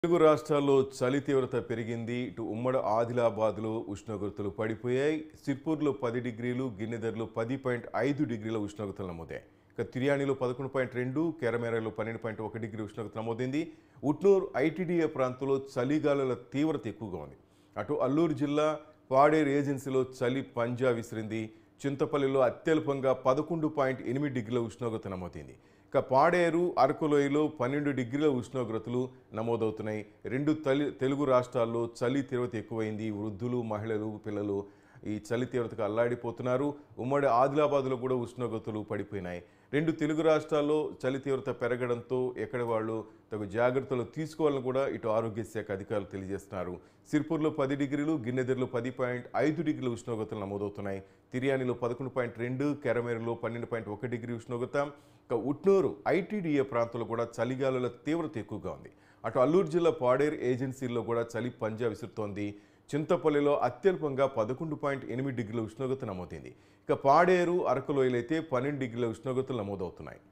తెలుగు రాష్ట్రాల్లో చలి తీవ్రత పెరిగింది. ఇటు ఉమ్మడి ఆదిలాబాద్లో ఉష్ణోగ్రతలు పడిపోయాయి. సిర్పూర్లో 10 డిగ్రీలు, గిన్నెదర్లో 10.5 డిగ్రీల ఉష్ణోగ్రతలు నమోదాయి. ఇక తిర్యాణిలో 11.2, కెరమేరలో 12.1 డిగ్రీ ఉష్ణోగ్రత నమోదైంది. ఉట్నూరు ఐటీడీఏ ప్రాంతంలో చలిగాలుల తీవ్రత ఎక్కువగా ఉంది. అటు అల్లూరు జిల్లా పాడేరు ఏజెన్సీలో చలి పంజా విసిరింది. చింతపల్లిలో అత్యల్పంగా 11.8 డిగ్రీల ఉష్ణోగ్రత నమోదైంది. ఇక పాడేరు అరకులోయలో 12 డిగ్రీల ఉష్ణోగ్రతలు నమోదవుతున్నాయి. రెండు తెలుగు రాష్ట్రాల్లో చలి తీవ్రత ఎక్కువైంది. వృద్ధులు, మహిళలు, పిల్లలు ఈ చలి తీవ్రతకు అల్లాడిపోతున్నారు. ఉమ్మడి ఆదిలాబాద్లో కూడా ఉష్ణోగ్రతలు పడిపోయినాయి. రెండు తెలుగు రాష్ట్రాల్లో చలి తీవ్రత పెరగడంతో ఎక్కడ వాళ్ళు తగు జాగ్రత్తలు తీసుకోవాలని కూడా ఇటు ఆరోగ్య శాఖ అధికారులు తెలియజేస్తున్నారు. సిర్పూర్లో 10 డిగ్రీలు, గిన్నెదర్లో 10.5 డిగ్రీల ఉష్ణోగ్రతలు నమోదవుతున్నాయి. తిర్యాణిలో 11.2, కెరమేరులో 12.1 డిగ్రీ ఉష్ణోగ్రత. ఇక ఉట్నూరు ఐటీడీఏ ప్రాంతంలో కూడా చలిగాలుల తీవ్రత ఎక్కువగా ఉంది. అటు అల్లూరు జిల్లా పాడేరు ఏజెన్సీల్లో కూడా చలి పంజా విసురుతోంది. చింతపల్లిలో అత్యల్పంగా 11.8 డిగ్రీల ఉష్ణోగ్రత నమోదైంది. ఇక పాడేరు అరకులోయలైతే 12 డిగ్రీల ఉష్ణోగ్రతలు నమోదవుతున్నాయి.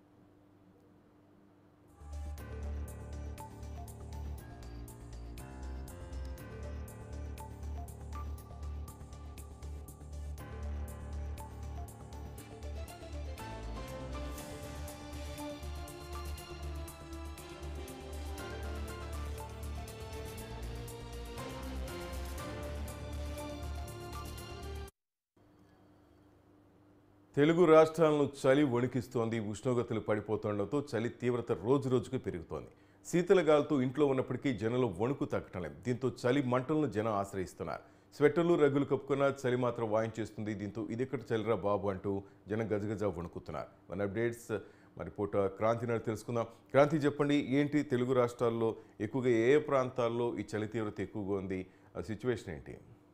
తెలుగు రాష్ట్రాలను చలి వణికిస్తోంది. ఉష్ణోగ్రతలు పడిపోతుండటంతో చలి తీవ్రత రోజురోజుకు పెరుగుతోంది. శీతల గాలుతో ఇంట్లో ఉన్నప్పటికీ జనంలో వణుకు తగ్గటం లేదు. దీంతో చలి మంటలను జనం ఆశ్రయిస్తున్నారు. స్వెటర్లు, రగ్గులు కప్పుకున్న చలి మాత్రం వాయించేస్తుంది. దీంతో ఇదెక్కడ చలిరా బాబు అంటూ జనం గజగజ వణుకుతున్నారు. మన అప్డేట్స్ మరి పూట క్రాంతి నాడు తెలుసుకుందాం. క్రాంతి చెప్పండి, ఏంటి తెలుగు రాష్ట్రాల్లో ఎక్కువగా ఏ ప్రాంతాల్లో ఈ చలి తీవ్రత ఎక్కువగా ఉంది? ఆ సిచ్యువేషన్ ఏంటి?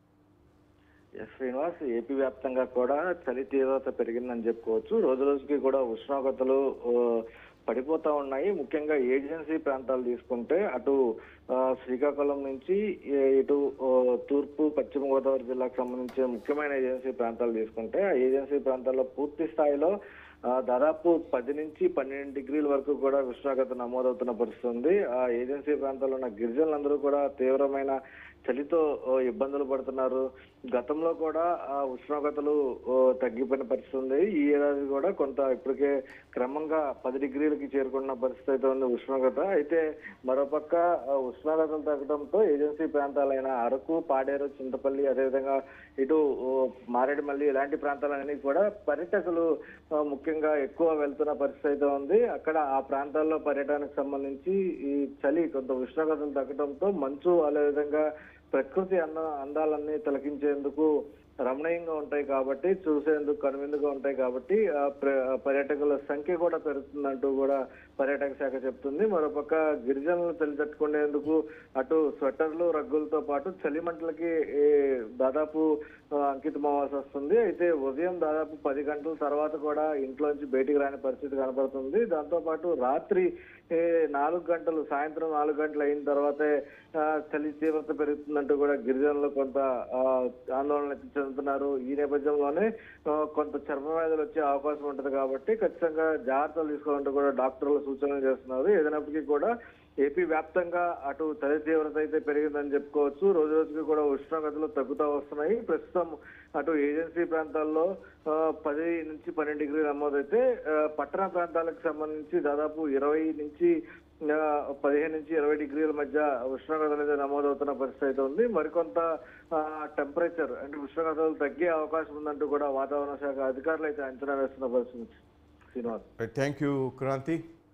శ్రీనివాస్, ఏపీ వ్యాప్తంగా కూడా చలి తీవ్రత పెరిగిందని చెప్పుకోవచ్చు. రోజు రోజుకి కూడా ఉష్ణోగ్రతలు పడిపోతా ఉన్నాయి. ముఖ్యంగా ఏజెన్సీ ప్రాంతాలు తీసుకుంటే అటు శ్రీకాకుళం నుంచి ఇటు తూర్పు పశ్చిమ గోదావరి జిల్లాకు సంబంధించిన ముఖ్యమైన ఏజెన్సీ ప్రాంతాలు తీసుకుంటే ఆ ఏజెన్సీ ప్రాంతాల్లో పూర్తి స్థాయిలో దాదాపు 10 నుంచి 12 డిగ్రీల వరకు కూడా ఉష్ణోగ్రత నమోదవుతున్న పరిస్థితి ఉంది. ఆ ఏజెన్సీ ప్రాంతాల్లో ఉన్న గిరిజనులందరూ కూడా తీవ్రమైన చలితో ఇబ్బందులు పడుతున్నారు. గతంలో కూడా ఆ ఉష్ణోగ్రతలు తగ్గిపోయిన పరిస్థితి ఉంది. ఈ ఏడాది కూడా కొంత ఇప్పటికే క్రమంగా 10 డిగ్రీలకి చేరుకున్న పరిస్థితి అయితే ఉంది ఉష్ణోగ్రత. అయితే మరోపక్క ఉష్ణోగ్రతలు తగ్గడంతో ఏజెన్సీ ప్రాంతాలైన అరకు, పాడేరు, చింతపల్లి, అదేవిధంగా ఇటు మారేడుమల్లి ఇలాంటి ప్రాంతాలన్నీ కూడా పర్యాటకులు ముఖ్యంగా ఎక్కువ వెళ్తున్న పరిస్థితి అయితే ఉంది. అక్కడ ఆ ప్రాంతాల్లో పర్యటనకు సంబంధించి ఈ చలి కొంత ఉష్ణోగ్రతలు తగ్గడంతో మంచు అదేవిధంగా ప్రకృతి అందాలన్నీ తిలకించేందుకు రమణీయంగా ఉంటాయి కాబట్టి, చూసేందుకు కనువిందుగా ఉంటాయి కాబట్టి పర్యాటకుల సంఖ్య కూడా పెరుగుతుందంటూ కూడా పర్యాటక శాఖ చెప్తుంది. మరోపక్క గిరిజనులు చలి తట్టుకునేందుకు అటు స్వెటర్లు, రగ్గులతో పాటు చలిమంటలకి దాదాపు అంకితం అవ్వాల్సి వస్తుంది. అయితే ఉదయం దాదాపు 10 గంటల తర్వాత కూడా ఇంట్లోంచి బయటికి రాని పరిస్థితి కనబడుతుంది. దాంతో పాటు రాత్రి 4 గంటలు, సాయంత్రం 4 గంటలు అయిన తర్వాతే చలి తీవ్రత పెరుగుతుందంటూ కూడా గిరిజనులు కొంత ఆందోళన చెందుతున్నారు. ఈ నేపథ్యంలోనే కొంత చర్మ వ్యాధులు వచ్చే అవకాశం ఉంటుంది కాబట్టి ఖచ్చితంగా జాగ్రత్తలు తీసుకోవాలంటూ కూడా డాక్టర్లు సూచనలు చేస్తున్నారు. ఏదైనప్పటికీ కూడా ఏపీ వ్యాప్తంగా అటు చలి తీవ్రత అయితే పెరిగిందని చెప్పుకోవచ్చు. రోజు రోజుకి కూడా ఉష్ణోగ్రతలు తగ్గుతూ వస్తున్నాయి. ప్రస్తుతం అటు ఏజెన్సీ ప్రాంతాల్లో 10 నుంచి 12 డిగ్రీలు నమోదైతే పట్టణ ప్రాంతాలకు సంబంధించి దాదాపు 20 నుంచి 15 నుంచి 20 డిగ్రీల మధ్య ఉష్ణోగ్రతలు అయితే నమోదవుతున్న పరిస్థితి అయితే ఉంది. మరికొంత టెంపరేచర్ అంటే ఉష్ణోగ్రతలు తగ్గే అవకాశం ఉందంటూ కూడా వాతావరణ శాఖ అధికారులు అయితే అంచనా వేస్తున్న పరిస్థితి. Srinivas, thank you Kranti.